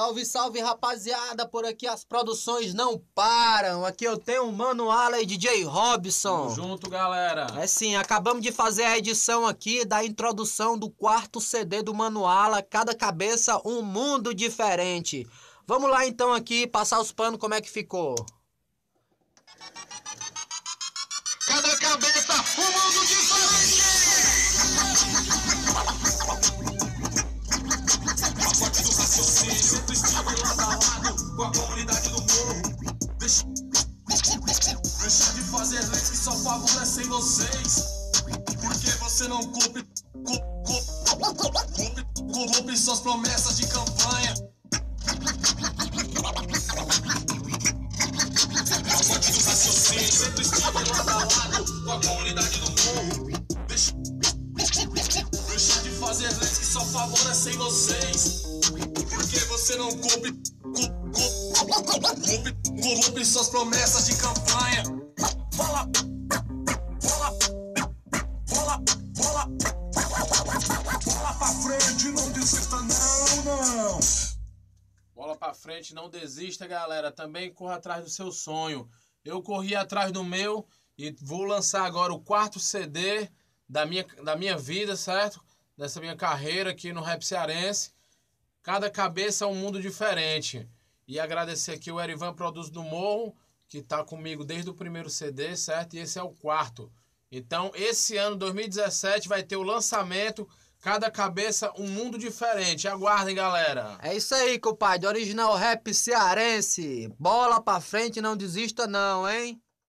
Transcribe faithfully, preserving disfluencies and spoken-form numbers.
Salve, salve, rapaziada, por aqui as produções não param. Aqui eu tenho o Mano Ala e D J Robson. Tamo junto, galera. É sim, acabamos de fazer a edição aqui da introdução do quarto C D do Mano Ala, Cada Cabeça um Mundo Diferente. Vamos lá então aqui, passar os panos, como é que ficou. Cada cabeça um mundo diferente. Sempre estive lado a lado com a comunidade do morro. Deixa, deixa de fazer leis que só favorecem vocês. Porque você não cumpre, cumpre, cumpre suas promessas de campanha. Sempre estive lado a lado com a comunidade do morro. Deixa, deixa de fazer leis que só favorecem vocês. Porque você não cumpre, cumpre, cumpre suas promessas de campanha. Bola, bola, bola, bola, bola pra frente, não desista não, não. Bola pra frente, não desista, galera. Também corra atrás do seu sonho. Eu corri atrás do meu e vou lançar agora o quarto C D da minha, da minha vida, certo? Dessa minha carreira aqui no rap cearense. Cada cabeça é um mundo diferente. E agradecer aqui o Erivan Produz do Morro, que tá comigo desde o primeiro C D, certo? E esse é o quarto. Então, esse ano, dois mil e dezessete, vai ter o lançamento Cada Cabeça um Mundo Diferente. Aguardem, galera. É isso aí, compadre. Original rap cearense. Bola pra frente, não desista não, hein?